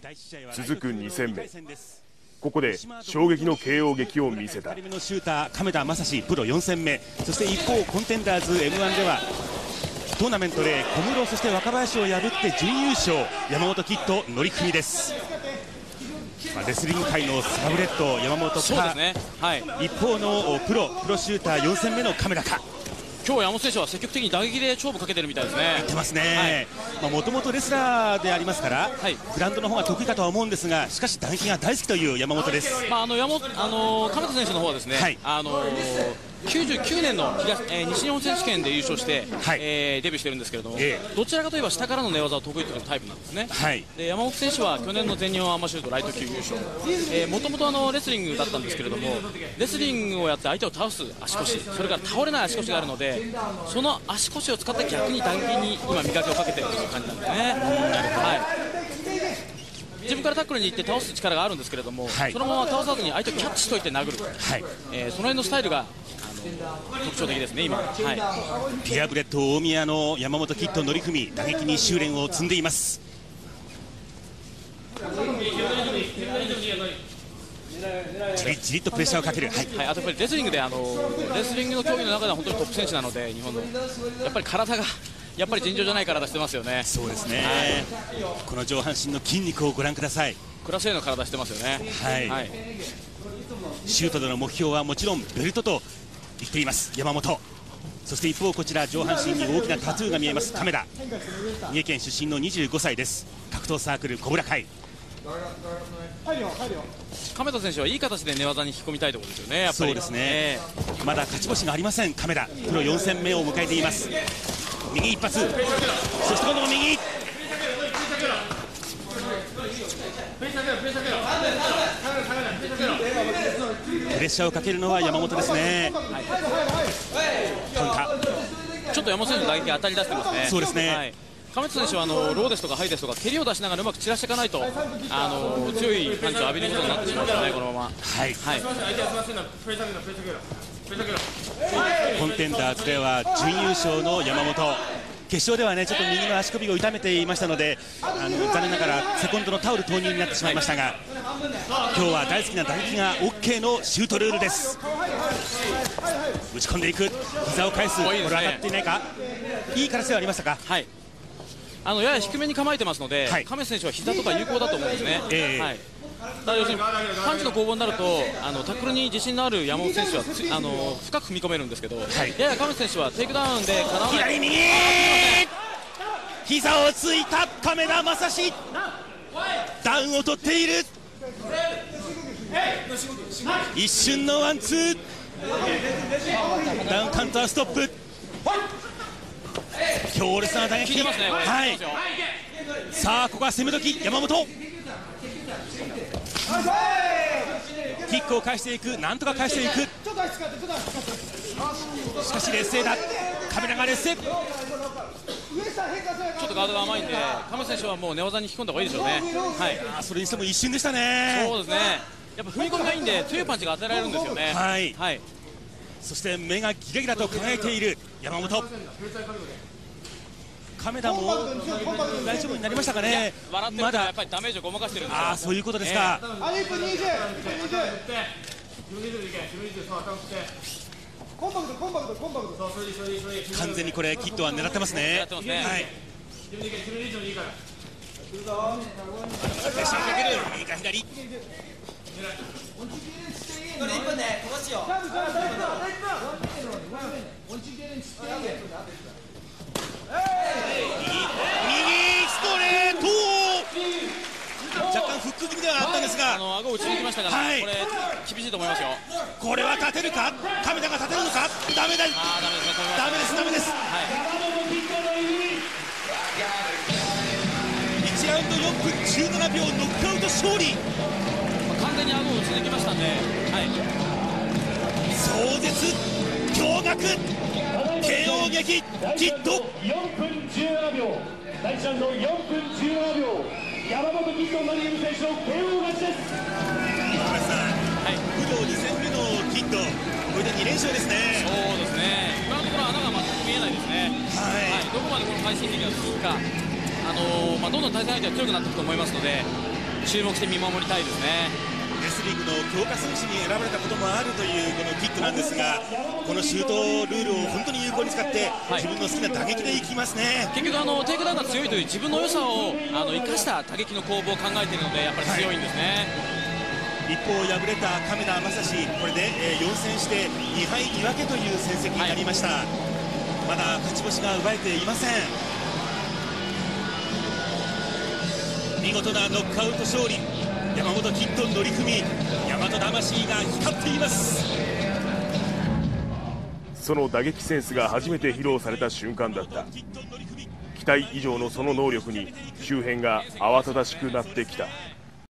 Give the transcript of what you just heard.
続く2戦目、ここで衝撃の KO 劇を見せた。 2人目のシューター亀田正史プロ4戦目、そして一方コンテンダーズ M1 ではトーナメントで小室そして若林を破って準優勝、山本キッド乗組です。レスリング界のサブレッド山本か、 そうですね、はい、 一方のプロシューター4戦目の亀田か。 今日山本選手は積極的に打撃で勝負かけてるみたいですね。 言ってますね。もともとレスラーでありますから、はい、グラウンドの方が得意かとは思うんですが、しかし打撃が大好きという山本です。 亀田選手の方はですね、はい、99年の西日本選手権で優勝して、はい、デビューしてるんですけれども、どちらかといえば下からの寝技を得意とするタイプなんですね。はい、で山本選手は去年の全日本アマシュートライト級優勝、もともとレスリングだったんですけれども、レスリングをやって相手を倒す足腰、それから倒れない足腰があるので、その足腰を使って逆に打撃に今磨きをかけているという感じなんですね。はい、自分からタックルに行って倒す力があるんですけれども、はい、そのまま倒さずに相手をキャッチしておいて殴る、はい、その辺のスタイルが特徴的ですね今。はい、 ピアブレッド大宮の山本キッド乗組、打撃に修練を積んでいます。じりっとプレッシャーをかける。はい、 はい、あとやっぱりレスリングでレスリングの競技の中では本当にトップ選手なので、日本のやっぱり体がやっぱり尋常じゃない体してますよね。 そうですね、はい、この上半身の筋肉をご覧ください。 クラス A の体してますよね。はい、はい、 シュートでの目標はもちろんベルトと言っています山本。そして一方こちら上半身に大きなタトゥーが見えます亀田、三重県出身の25歳です。格闘サークル小倉会。 亀田選手はいい形で寝技に引き込みたいところですよね。やっぱりそうですね、まだ勝ち星がありません亀田。プロ4戦目を迎えています。右一発、そして今度も右。プレッシャーをかけるのは山本ですね。はい、カウンター、 ちょっと山本選手の打撃当たり出してますね。 そうですね、 はい、亀田選手はローですとかハイですとか蹴りを出しながらうまく散らしていかないと強いパンチを浴びることになってしまうんですね、このまま。はい、はい、 コンテンダーズでは準優勝の山本、決勝ではねちょっと右の足首を痛めていましたので、残念ながらセコンドのタオル投入になってしまいましたが、今日は大好きな打撃が OK のシュートルールです。打ち込んでいく、膝を返す、これ当たっていないか、いい形ではありましたか。はい、 やや低めに構えてますので、はい、亀選手は膝とか有効だと思うんですね。はい、だ要するにパンチの攻防になるとタックルに自信のある山本選手は深く踏み込めるんですけど、はい、やや亀選手はテイクダウンでかなわない。 左右、膝をついた亀田正史、ダウンを取っている。一瞬のワンツー、ダウンカウンターストップ、強烈な打撃。はい、さあここは攻め時山本、キックを返していく、なんとか返していく。しかし劣勢だ、亀田が劣勢。ちょっとガードが甘いんで亀選手はもう寝技に引き込んだ方がいいでしょうね。はい、 それにしても一瞬でしたね。 そうですね、やっぱ踏み込みがいいんで強いパンチが当てられるんですよね。はい、はい、 そして目がギラギラと輝いている山本。亀田も大丈夫になりましたかね。 笑ってるからやっぱりダメージをごまかしてるんですよ。 ああ、そういうことですか。完全にこれキッドは狙ってますね。はい、プレッシャーかける、右か左。右ストレート、若干フック気味ではあったんですが、 顎を打ち抜きましたから、はい、これ厳しいと思いますよ。 これは立てるか、亀田が立てるのか。ダメだ、ダメです、ダメです。はい、1ラウンド4分17秒ノックアウト勝利。 完全に顎を打ち抜きましたんで、はい、 壮絶、驚愕、KO 劇、キッド。 4分17秒、第1ラウンド4分17秒、山本キッド成美選手の KO 勝ちです。 今村さん、はい、プロ2戦目のキッド、これで2連勝ですね。 そうですね、今のところ穴が全く見えないですね。はい、はい、どこまでこの快進撃が続くか、どんどん対戦相手は強くなっていくと思いますので、 注目して見守りたいですね。 レスリングの強化選手に選ばれたこともあるというこのキックなんですが、このシュートルールを本当に有効に使って自分の好きな打撃でいきますね。 結局テイクダウンが強いという自分の良さを生かした打撃の攻防を考えているのでやっぱり強いんですね。 一方敗れた亀田正史、これで4戦して2敗2分けという戦績になりました。まだ勝ち星が奪えていません。見事なノックアウト勝利、山本キッド乗組、大和魂が光っています。 その打撃センスが初めて披露された瞬間だった。期待以上のその能力に周辺が慌ただしくなってきた。